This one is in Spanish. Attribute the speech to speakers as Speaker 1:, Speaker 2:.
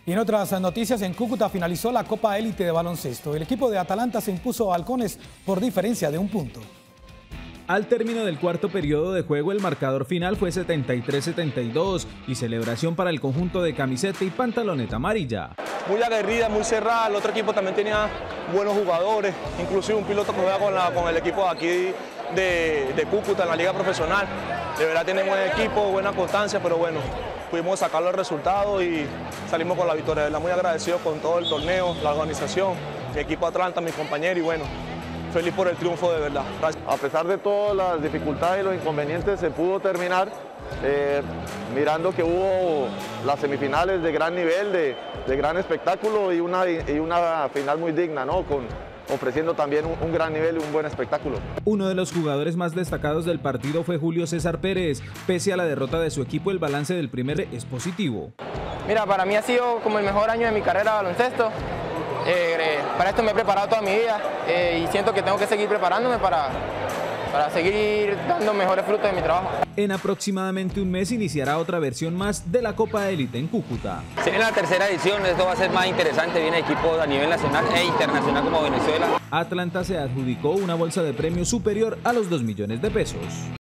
Speaker 1: Y en otras noticias, en Cúcuta finalizó la Copa Élite de baloncesto. El equipo de Atalanta se impuso a Halcones por diferencia de 1 punto.
Speaker 2: Al término del cuarto periodo de juego, el marcador final fue 73-72 y celebración para el conjunto de camiseta y pantaloneta amarilla.
Speaker 3: Muy aguerrida, muy cerrada, el otro equipo también tenía buenos jugadores, inclusive un piloto que juega con el equipo de aquí de Cúcuta en la liga profesional. De verdad tienen buen equipo, buena constancia, pero bueno, pudimos sacar los resultados y salimos con la victoria. De verdad muy agradecido con todo el torneo, la organización, mi equipo Atlanta, mis compañeros y bueno, feliz por el triunfo de verdad. Gracias.
Speaker 4: A pesar de todas las dificultades y los inconvenientes, se pudo terminar mirando que hubo las semifinales de gran nivel, de gran espectáculo y una final muy digna, ¿no? Ofreciendo también un gran nivel y un buen espectáculo.
Speaker 2: Uno de los jugadores más destacados del partido fue Julio César Pérez. Pese a la derrota de su equipo, el balance del primer es positivo.
Speaker 5: Mira, para mí ha sido como el mejor año de mi carrera de baloncesto. Para esto me he preparado toda mi vida y siento que tengo que seguir preparándome para seguir dando mejores frutos de mi trabajo.
Speaker 2: En aproximadamente un mes iniciará otra versión más de la Copa Élite en Cúcuta.
Speaker 6: Se viene la tercera edición, esto va a ser más interesante, viene equipos a nivel nacional e internacional como Venezuela.
Speaker 2: Atlanta se adjudicó una bolsa de premios superior a los 2 millones de pesos.